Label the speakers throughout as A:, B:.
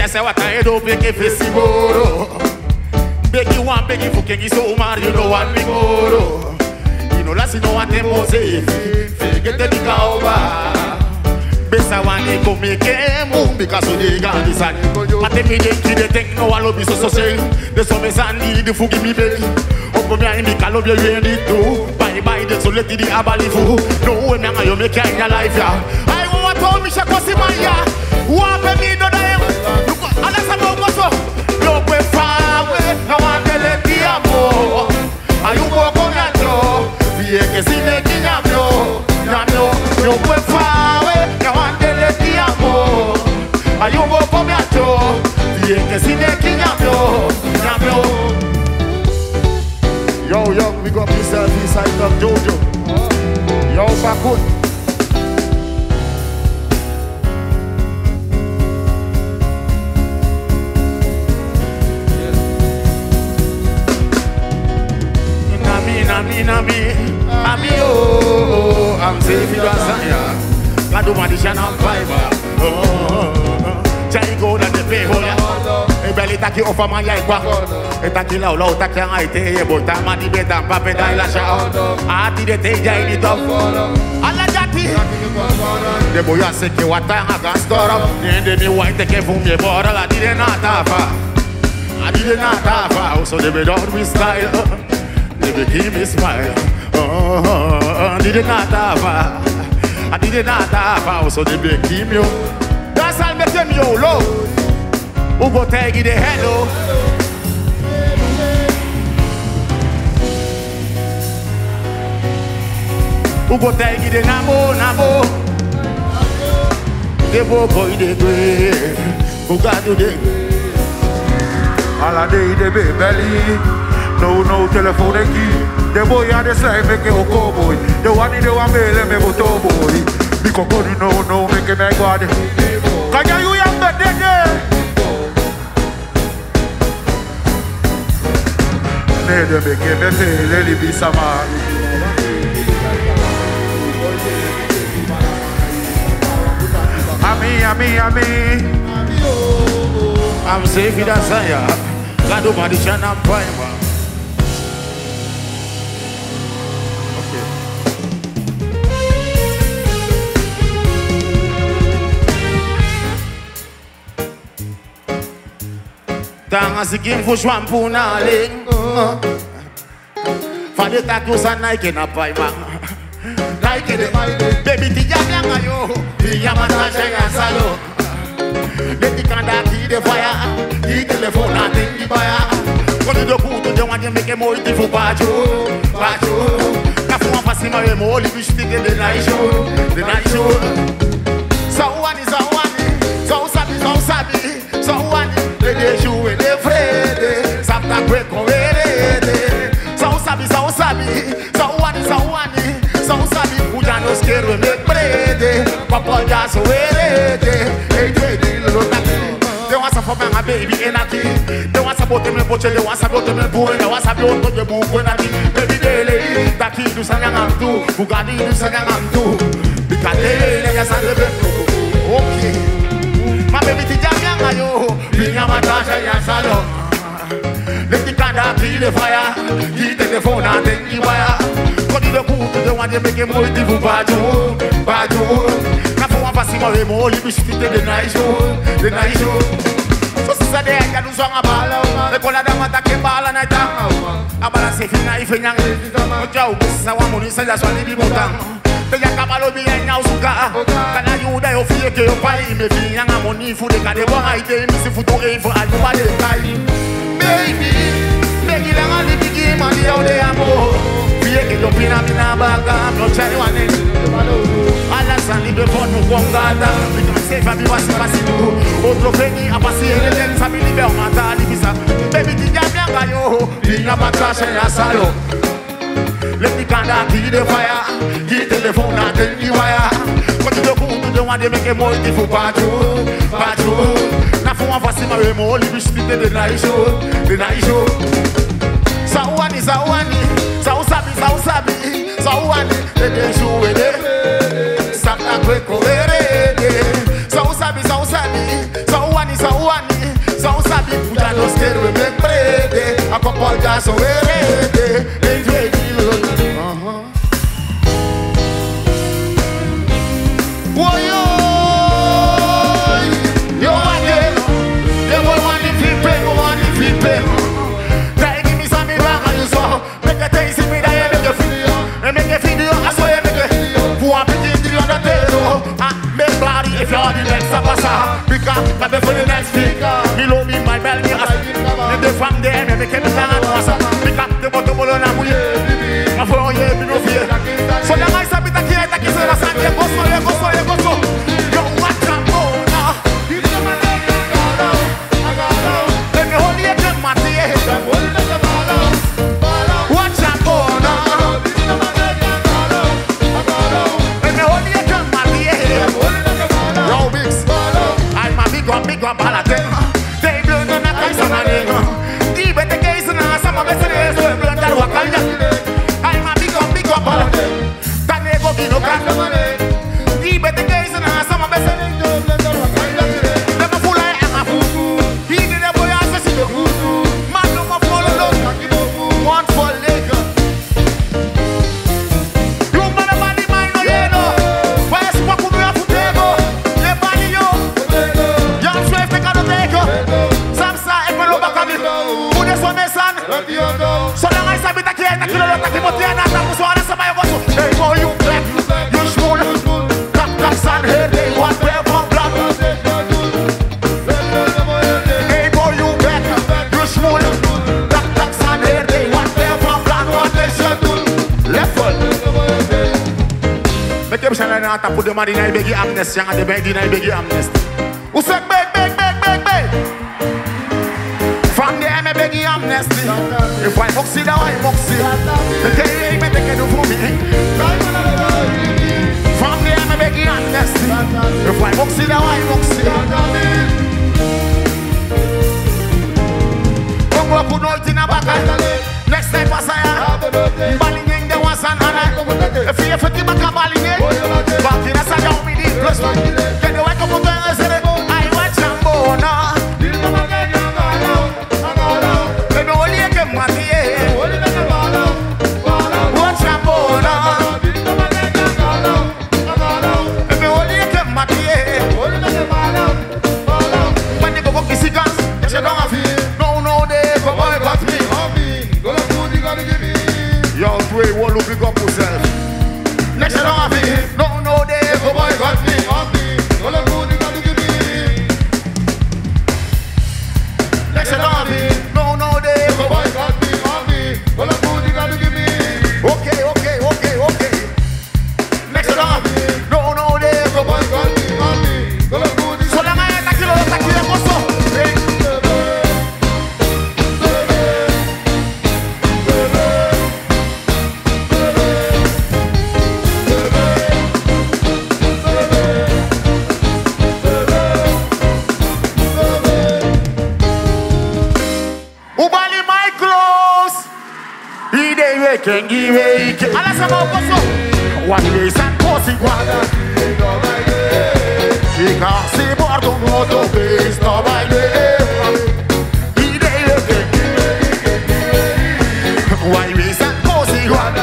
A: say what I do, beg if it's Simoro. Beg you want, beg if you can so mad, you know what we go. You know, that's no what them say. Get the big over. Besa one go make a move because of the guy design. But they me they think no one will be so say. The some sandy the fugi me belly. Open me and me call up your ready to. Bye the so let the abali fu. No way me you make in your life ya. I want to me shako si maya. Wa pe me do da. Ala sa mo so. No pe far away. No one let the amo. Ayu go go na jo. Vie que si ne kinyamyo. Nyamyo. No pe far away. Ayo go come here to the casino kinyamyo. Yo, we got this side of Jojo. Yo, Bakut. Nami, oh, I'm safe in Rasanya. Kadu Madishan on fiber. Go na the pay hola. E belly taki ofa man ya ikwa. E taki la ola taki an aite ye boy ta mani beta pape da la sha. Ati de te ja ini top. Alla jati. De boy a se ke wata a gas store. Nende mi white ke fun me bora la di de na tafa. Adi de na tafa. So they be done with style. They be keep me smile. Di de na tafa. Adi de na tafa. So they be keep you. That's all make them yo low. Who go take it the hello? Who go take it the namo? The boy the grave. Who got to the all a day the belly. No telephone key. The boy had the slime make a cowboy. The one in the one mail me go to boy. Because no make a god. Can you young but then Nede me que me fe leli bisama. Ami. I'm safe in Asaya. Kadu Madishan and Prima. Tanga sikim fu shampoo na ling. Fade taku sa Nike na paima. Nike de baby tija nyanga yo. Tija matasha ya salo. Leti kanda ki de fire. Ki telephone na tingi baya. Koni do kutu de wanje meke mo iti fu bajo. Kafu wa pasima we mo li bishti de night show. The night show. Sawani. So sabi. They show in the Friday. Sapta break on it. So sabi. So sabi. Uja no scare we make bread. Papa just wait. Hey, they want some for my baby in a key. They want some boat in the butcher. They want some boat in the pool. They want some boat in the book when I think baby daily. That key do something I'm do. Bugatti do something I'm do. Because they are something. Okay. My baby tijamyanga yo. Pinya matasha ya salo. Let the kanda kill the fire. Keep the phone and then the wire. Kodi the kutu the one they make a more divu baju. Kafu wa pasima we mo li bishti the night show. So sister de ya do song abala. The kola da mata ke bala na ta. Abala se fina ifenyang. Oja ubisa wa munisa ya swali bi mutang. Te ya kabalo bi enya usuka. Kana yuda yo fie ke yo pai me fi nyanga moni fu de kade bo aite mi si futu e fo alfa de kai. Baby la ngali bigi mani yo de amo. Fie ke yo pina baga no chari wane. Ala sali be fonu kongada. Se fa bi wasi tu. Otro feni apasi ele sabi libe o mata libisa. Baby ti jamia ngayo. Pinya matasha ya salo. Let the candle keep the fire. Keep the telephone and then the wire. But you don't do want to make a more difficult patrol. Now for one for my more, you split the night show. Sawani. The show with it. Sapta quick over it. Sawani. so erede. If you're the next passer, because I'm for the next speaker. Me love me, my bell, me ask. Me from there, me make me stand and because the bottom of the way. My phone, yeah, me no fear. So the guys a bit of care, take it to the sun, go so. Yo, watch out, oh, now. Let me hold you, good man, yeah. Watch out, oh, now. Let me hold you, good man, yeah. Yo, Biggs, I'm a big one paladin. They blow on a case on a ring. Deep at the case and some of the days will blow that walk. I'm a big one paladin. That never be no crack. Deep at the case and some of the days will blow that walk. Never fool I am a fool. He did a boy as a single. Man, no more follow. One for Lake. You man a body mine, no yellow. Where's what we have to take? So long as I be the kid, I kill a lot of people. They are not the one as I was. Hey, boy, you black, you small, crack and head, they want to have one black. Hey, boy, you black, you small, crack and head, they want to have one black. What they should do? Left foot. Make them say that I put the money in a big amnesty and the bed in a big amnesty. Who said big? From there, I'm a big amnesty. If I moxie, now I moxie. The day they can do for me. From there, I'm a big amnesty. If I moxie, now I moxie. Don't go put no in a back. Next time, pass I balling the ones and Anna. If you forgive a balling, back in a side, we need plus one. Can you wake up and say, I watch them born? Yo, Dway, what look big up yourself? Next time I feel, no, they go boy got me. All the good you gotta give me. Next time I feel, no, they go boy got me. All the good you gotta give me. Okay. Next time I feel, no, they go boy got me. All the good you. So la maya ta kilo go so. Can give it. Alas, I'm out for one day, and cause it was. He can't see more than motor base, no by he did why we sat cosy one.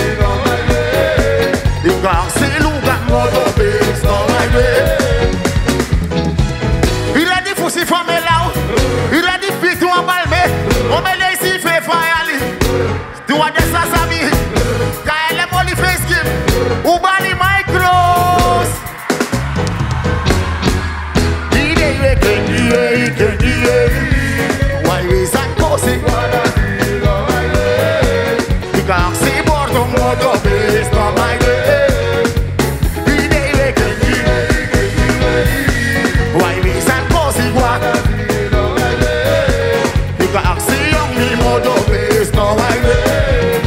A: He can't see look at motor base, no by he ready for see from me now. He ready fit to a balme. Oh, my lazy fair fire. Do what the sasami, Kyle Molly face game, Ubali Micros. Why we san cosi? Because si bordo modo base no my way. Why we san cosi what? Because si young me modo base no my way.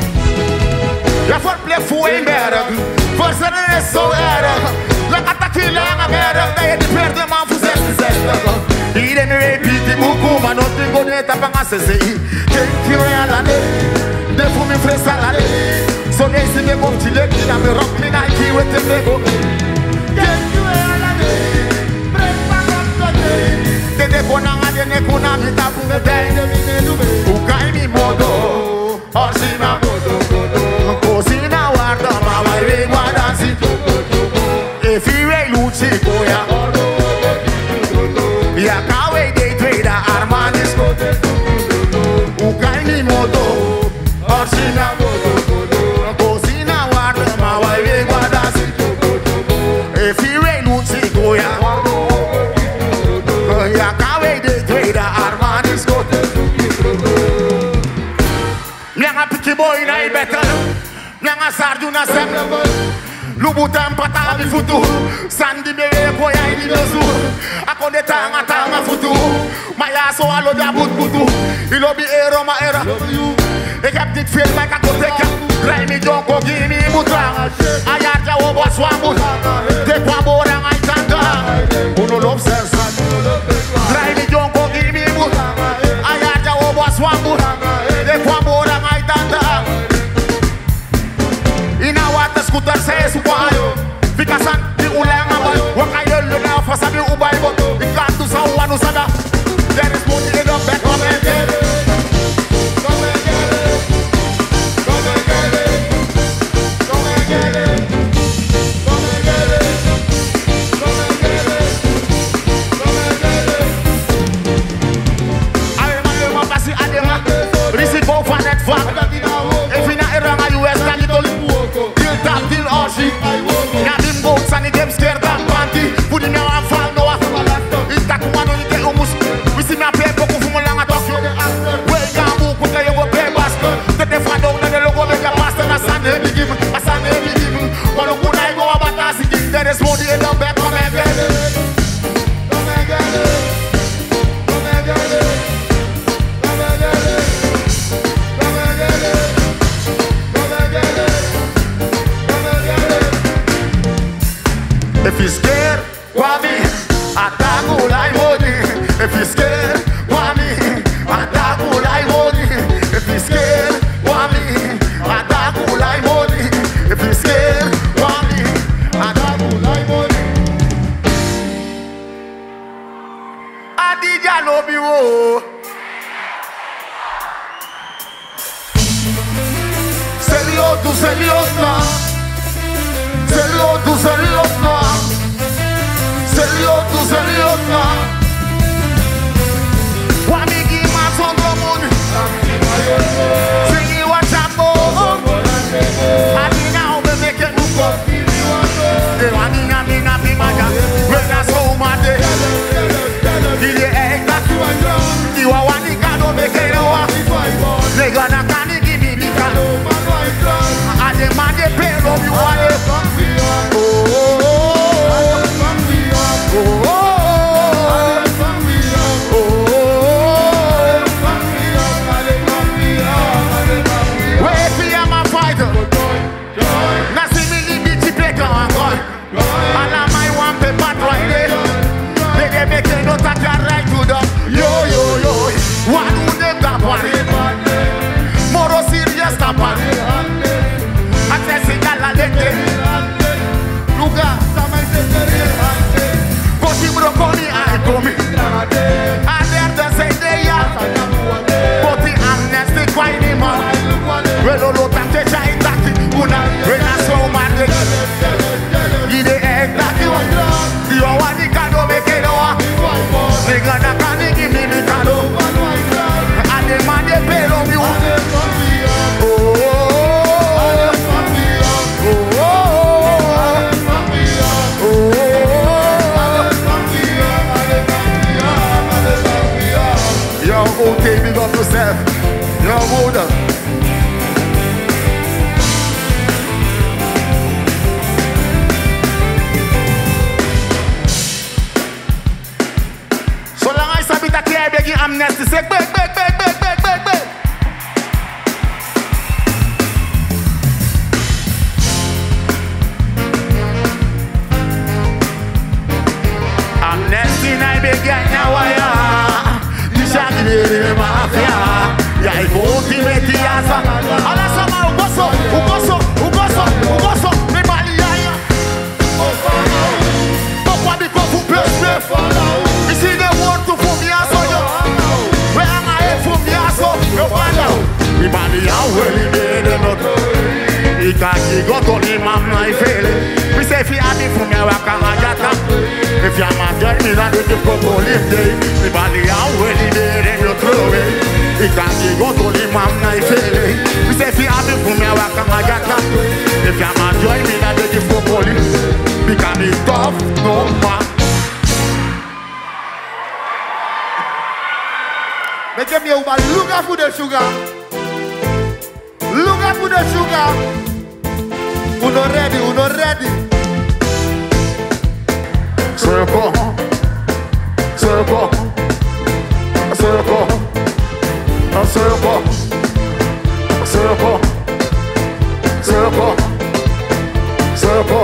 A: Play for in better. First and the so error. Look at the killer and a better. They prepare the man for sense. He didn't repeat the book, but nothing good at the Pangasse. Thank you, Alane. They for me fresh salad. So they see me go to the kid and me rock me Nike with the Lego. Thank you, Alane. They go now and they go now. Ukai mi modo. Ricky boy na better. Nanga sardu na sem. Lubutan pata mi futu. Sandy me boy I di dozu. Akonde tanga futu. Maya so alo da but butu. Ilo bi ero ma era. Ik heb dit veel like a koteka. Draai mi jonko gini mutra. Ayaja obo swambu. Te kwambo rang ay tanga. Uno love sense. Draai mi jonko gini mutra. Ayaja obo swambu. Te kwambo rang ay tanga. Ina wata scooter says why. Fica san di ulang abay. Wakayo luna fa sabi ubay bo. Ikantu sa wanu sada. There is money in the back of my head. If you're scared, why me? Ataku like money. If you're scared, why me? Ataku like money. If you're scared, why me? Ataku like money. If you're scared, why me? Ataku like money. Adija no be wo. Seriosna. Seriosna. Wamigi masondromon. Singi wachabo. Adina obemeke nuko. Ewani na bimaga. Wena so mate. Ile ekta. Iwa wani kado bekewa. Nega na kani gibi bika. Ade mande pelo biwane. Okay, big up yourself. You're older. So long as I be that clear, begging amnesty, say beg. Amnesty, I beg now I am. Mafia, ya iguti metiasa. Ala sama ugoso, me baliaya. Papa di kofu plesme. Isi de want to fumiaso yo. We ama e fumiaso yo bala. Me balia weli de not. Ikaki goto ni mamna ifele. We say fi abi fumia wakanga jata. If you're my girl, me not do the police day. Me balia weli de no trove. Ikaki goto ni mamna ifele. We say fi abi fumia wakanga jata. If you're my girl, me not do the police. Because it's tough, no man. Make me over look for the sugar. up with the sugar. Uno ready, uno ready. Circle, circle, circle, a circle, circle, circle, circle.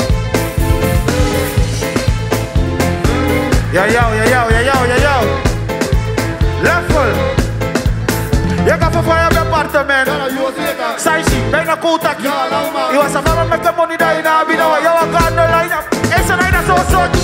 A: Yeah, yo, yeah, yo, yeah, yo, yeah, yo. Level. You got for fire your apartment. Sai she, bem na conta aqui. E você vai make money daí na vida. Eu agarro no line up. Essa daí na sua sorte.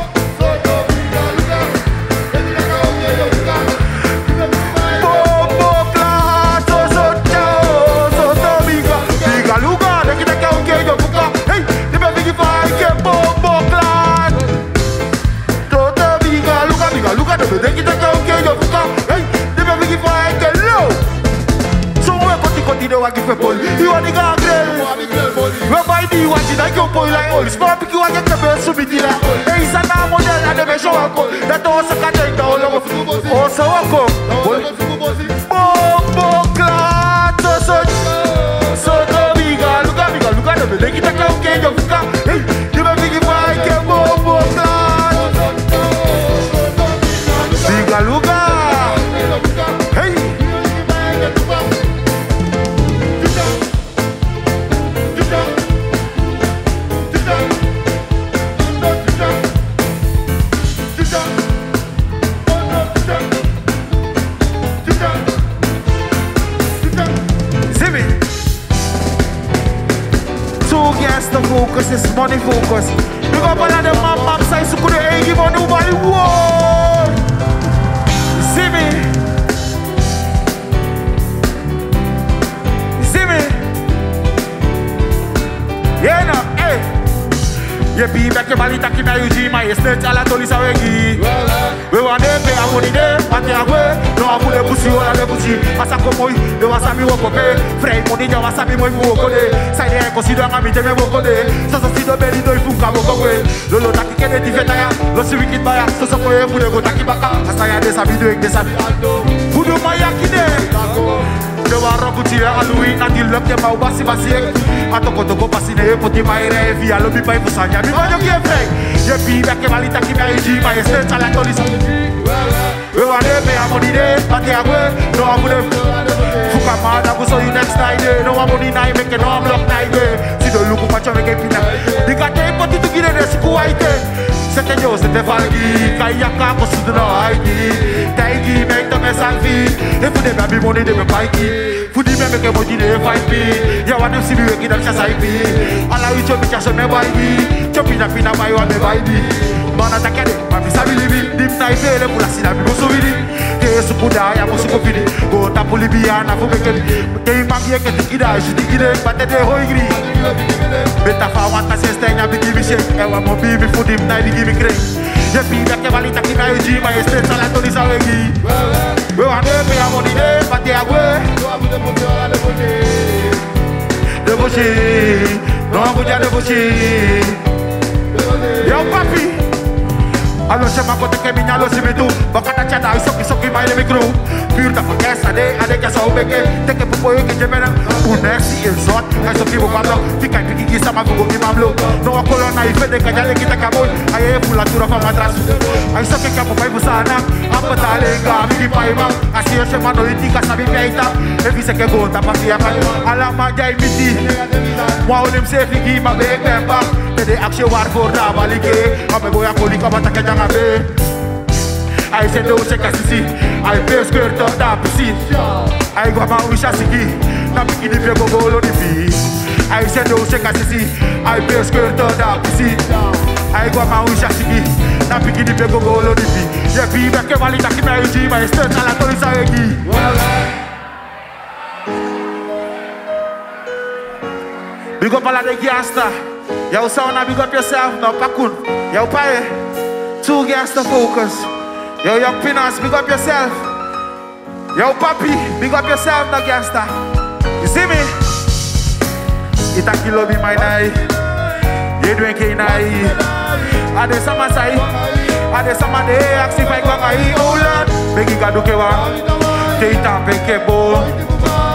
A: Bombo class, so biga. Biga lugar, daqui daqui é o que eu buca. Hey, de meu big vai que bombo class. Todo biga lugar, de meu daqui daqui é o que eu buca. Hey, de meu big vai que low. So we continue a give a ball. You want to go grill? We buy the one that you boy like all. Small pick you get the best to be there. Hey, it's a model and the show up. That also can take the whole of it. Also, Bombo class, so biga, look at me. They get a clown cage of car. Hey, you may be like a bombo class. Biga, look hey. The focus is money focus. You go for the mom side, so could you give on nobody? Whoa! See me? See me? Yeah, no, hey. You be back your body, taki na UG, my estate, ala toli sa wegi. We want to pay our money there, but they are way. No, I will pussy or I pussy. As a comoy, they was a me walk away. Frame money, they was a me walk away. Side there, consider a me me walk away. So see the belly, do you come away? Lolo taki kene di vetaya, lo si wicked buyer. So for you, we go taki baka. As I had this, I be doing this, I be Fudu Mayakine. They were rocky, I do it until look them out, basi. Atoko pasine, poti maire, via lobby by Pusanya. We want to give break. You be back your body, taki na UG, my estate, ala toli sa we want to pay our money there, but they are way. No, I'm going to fuck up, man. I will show you next night. No, I'm only night, make it no, I'm locked night. See the look of my child, make it pina. They got the put it to get in the school, I think. Set the yours, the Valgi, Kayaka, Cosudo, ID. Taigi, make the mess and feed. If they have money, they will buy it. Food, they make a money, they find me. You want to see me working at Chasai. Allow you to be just on my body. Chopping up in a my one, the body. Man attack it, man bisa bilibi. Dim na ifele pula sina bi musu vidi. Ke sukuda ya musu vidi. Go tapu libia na fu beke. Ke mangi ke tikida jidi gide bate de hoigri. Beta fa wanta sestenya bi give shake. Ewa mo bi fu dim na di give crack. Je bi da ke valita ki na uji ma este sala to di sawegi. We want to pay our money there, but they are way. De bushi, no abuja de bushi. Yo papi. Allo chama kote ke minya lo simitu bakata chata isoki mai le micro pure ta forgessa de ade que só beke teke popo que jemena unesi exot isoki bokalo fica piki que sama go mi mamlo no akolona ife de kajale kita kabol aye fulatura fa matras isoki ka popo busana apatale ga mi pai ma asi o chama no itika sabi peita e vise que gota pasia ala ma jai miti wa onem se figi ma be pemba de action war for da balike ame boya kolika bataka jangabe I said do se kasisi I pay skirt of da pisi I go ma wisha siki na biki di pego golo di bi I said do se kasisi I pay skirt of da pisi I go ma wisha siki na biki di pego golo di bi ye bi ba ke balita ki na uji ma este ala to isa egi big up ala de gangsta. Yo, sound, big up yourself now, Pakun. Yo, Paye, 2 gangster focus. Yo, young Pinas, big up yourself. Yo, Papi, big up yourself now, gangster. You see me? Ita kilo be my night. You drinking night. Ade sama sai. Ade sama de aksi pai kwa kai. Oh Lord, begi kaduke wa. Teita peke bo.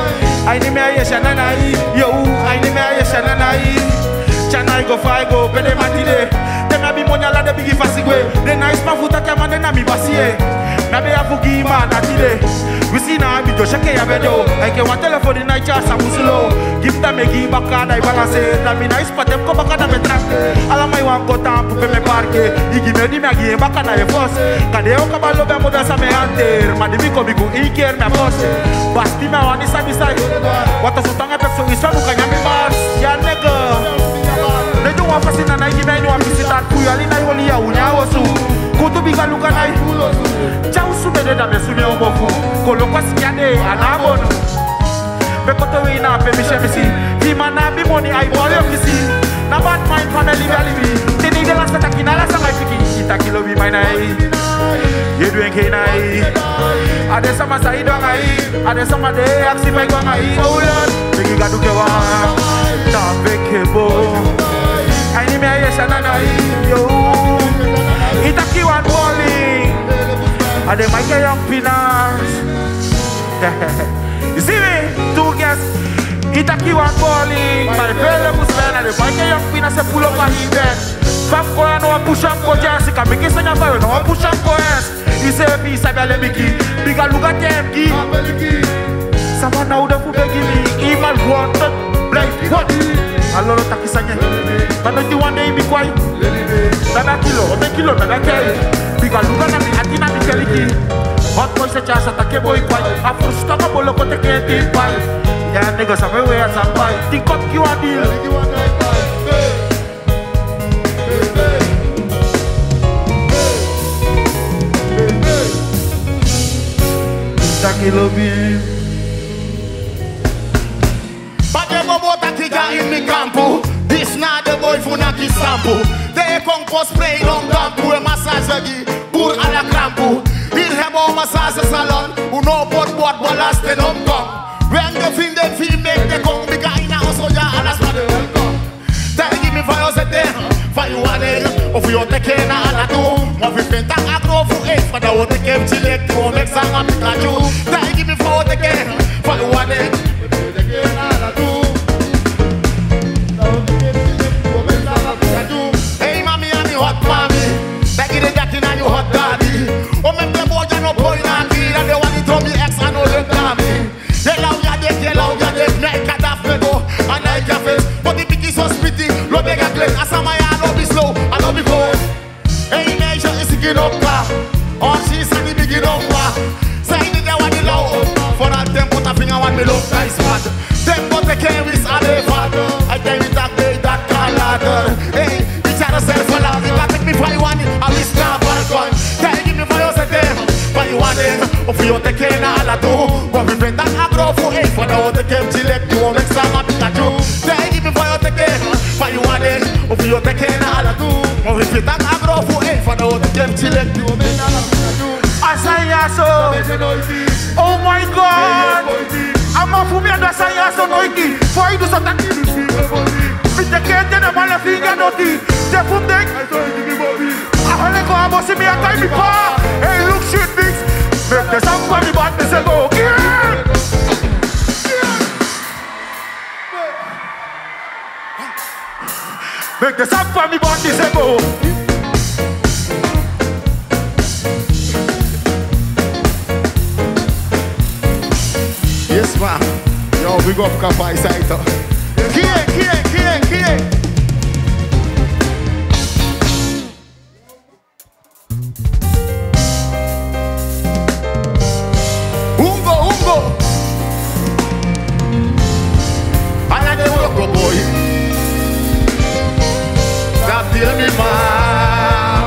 A: I need me a shananai, yo, I need me a shananai. Chanai go fly go, pede matide. Then I be money la de bigi fasigwe. Then I spa futa kama then I mi basie. Na be afugi ma natide. We see na mi jo shake ya bedo. I can want telephone in night chasa musulo. Give them a give back I balance. Na mi nice patem ko baka na betrake. Ala mai wan ko tampu pe me parke. Igi me di me agi baka na e force. Kade o kabalo be moda sa me anter. Ma di mi ko bigu iker me force. Basti me wani sa bisai. Wata sutanga pepso isa buka nyami mars. Ya nigga. They don't want to see na give me no visit that kuyali na yoli ya unya osu. Kutu biga luka na ifulo su. Chausu me de da me sumi omofu. Kolo kwa siade anabonu. Bekoto we na pe mi shemisi. Hima na bi money I bole ofisi. Na bad mind family valibi. Tini de la sata kinala sa mai fiki. Ita kilo bi mai nai. Ye duen ke nai. Ade sama sa ido ngai. Ade sama de aksi pai kwa ngai. Oh Lord, bigi gadu ke wa. Na bekebo. I need me a shananai, yo. Itaki one bowling. And they might get young pinas. You see me? Two guests. Itaki one bowling. But the belly was there. And they might get young pinas. They pull up a heat. Fam ko ya no push up ko jasi. Kami kisa nya bayo no push up ko es. He say be sabi ale biki. Biga luga temki. Sama na udah fu begi mi. Imal wanted. Black what? Allo takisanya. Mano di one day be quiet. Dada kilo, dada kei. Biga luga na mi atina mi keliki. Hot boy se chasa take boy quiet. Afro staka bolo ko te kenti pai. Ya nigga sabe we ya sampai. Tikot ki wa deal. Takilo bi. Pademo bota kiga in mi campo. This na the boy funaki sample. They compost spray long campo. Massage agi, pour à la crampo. Il hebo massage salon. Uno bot balas te nom come. When the film them film make the come. Bika ina oso ya alas ma de welcome. They give me fire sete. Fire wane. Of you take na ala tu. Mo fi penta agro fu e. Fada o te kem chile. Tu make sang a Pikachu. They give me fire take. Fire wane. Hey mommy and you hot mommy, back in the jacket and you hot daddy. Oh me play boy and no boy na kid and they want to throw me X and all them damn. They love ya dek, night cat off me go and I can face. But the picky so spitty, lo bega clean. Asama ya no be slow, I no be cold. Hey nation is singing up car, or she's singing big up car. Say they want the low, for that them put a finger on me look nice man. Them but the carries are the father. I tell you that day that car. Hey, each other self for love. You can take me for you want it. I will stop for the gun. Can you give me for your second? For you want it. Or for your taking all I do. But we bring that agro for eight. For the other game, select you. Make some of Pikachu. Can you give me for your taking? For you want it. Or for your taking all I do. But we bring that agro for eight. For the other game, select you. Make some of Pikachu. Asayaso. Oh my God. I'm a fool and Asayaso noiki. For you do something. With the kid and a mala finger noti. The food deck. I want to go and see me a time before. Hey, look shit, mix. Make the song for me, but this is go. Make the song for me, but this is go. Yes, ma. Yo, big up Kapai Saito. Kie. Ungo. Alla de loco boy. That feel me man.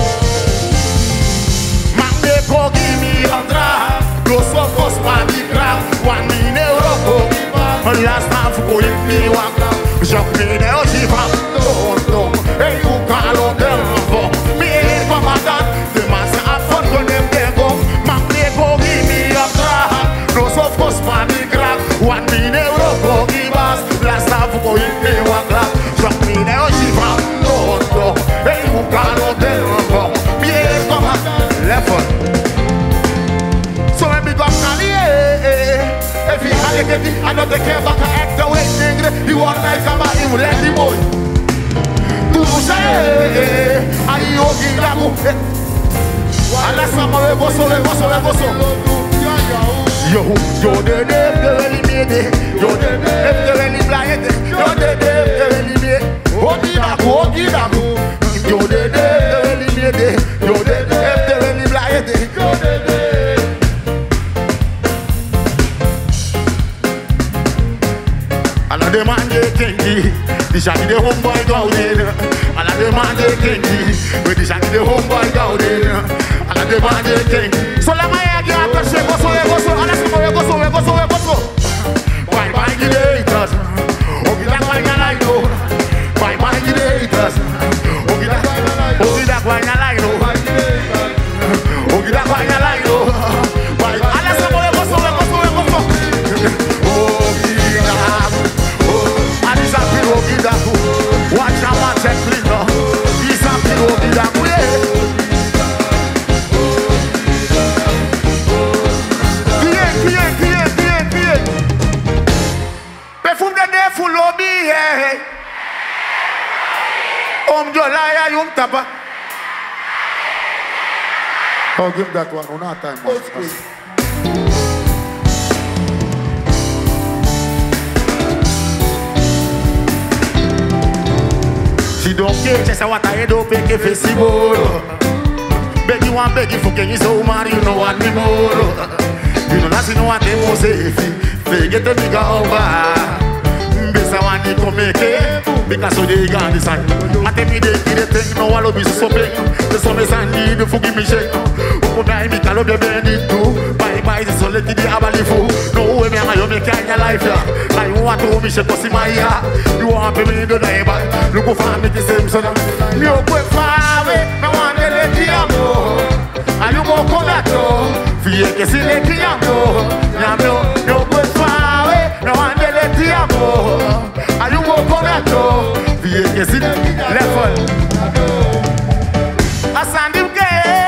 A: Mange ko give me andra. Close up cause my big crowd. 1 million euro. Last time for going me one. Jump me there, she found don't. Hey, you call on them for me, come on, the master have fun when them they go. Man, they go give me a drag. Close of course, man, the grab. 1 million euro, go give us. Last time for going me one club. Jump me there, she found don't. Hey, you call on them for me, come on, left foot. So when we go, if you I know they came back and act away, nigga. You want like a man, you let him boy. Tu say, I yogi lagu. Alla sama we goso. Yo de really made it. Yo de really blind it. Yo de really made it. Ogi lagu. Yo de really made it. Yo de really blind it. Yo de. Alla de man de kinky. The shaggy the homeboy go in. Alla de man de kinky. With the shaggy the homeboy go in. Alla de man de kinky. So la maya gi attaché goso. Alla sama we goso. Bye the haters. Ogi da kwanya like no. Bye the haters. Ogi da kwanya like no. Ogi da kwanya like no. Bye. Alla sama we goso. Watch out, man, check please now. He's a pillow, Perfume de full of me, Jolaya, yung tapa. Oh, give that one, one time. She don't care, just what I do, pick a festival. Beg you and beg you for getting so mad, you know what me more. You know that's what they must say. Forget the bigger over. Besa one you come make it because so they got this side. I tell me they think no one will be so big. The sun is and need to forgive me shake. Who die me call up the bending too. Bye, so let the abalifu. No way me I make your life ya. I want to me shake cause my ya. You want me to die but look for me the same son. Me go far away. Me want to let you go. And you go come that door. Fie que si le quiamo. No go far away. Me want to let you go. And you go come that door. Fie que si level. Asandi uke.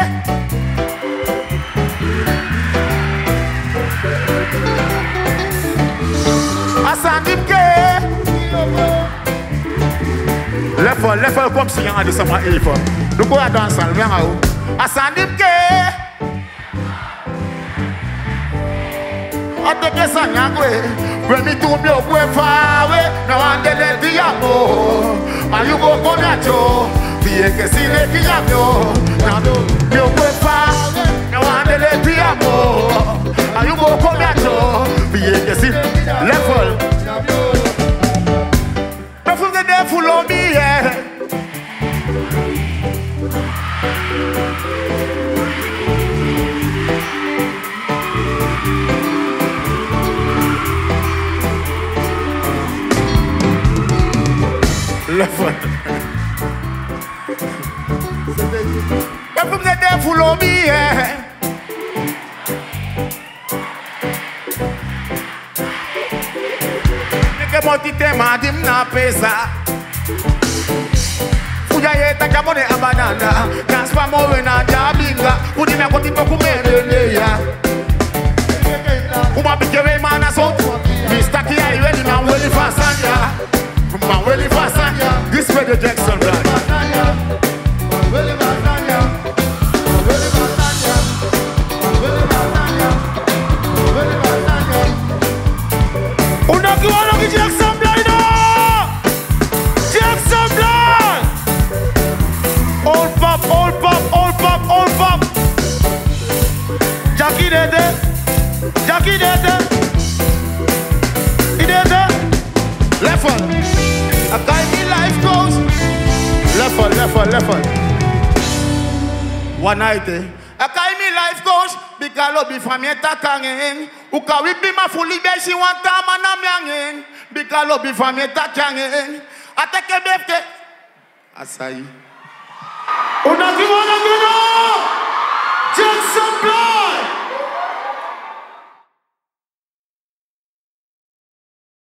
A: Level comme si on a des sama elfa. Le quoi à danser, viens à où? Asandimke. Ateke sanyangwe. When me do me go far away, now I'm the diamo. Are you go conacho? Fie que si le diamo. Now me go far away, now I'm the diamo. Are you go conacho? Fie que si level. Perfume the day full of me, yeah. Level. Perfume the day full of me, yeah. Tema dim na pesa Fuja yeta kamone abananda Kaspa mowe na jabinga Udi me koti poku merele ya Uma bikewe mana so Mr. Kia iwe di man weli fasanya Man weli fasanya This way the Jackson brand Weli fasanya Weli fasanya Weli fasanya Weli fasanya Unaki wanaki Jackson Jackie dede. Level. A guy me life goes. Level. One night, a guy me life goes. Because be from yeta kangeng. Uka we be ma fully be she want time and I'm younging. Because be from yeta kangeng. I take a befke. Asai. Unaki wanna go. Jackson Blood.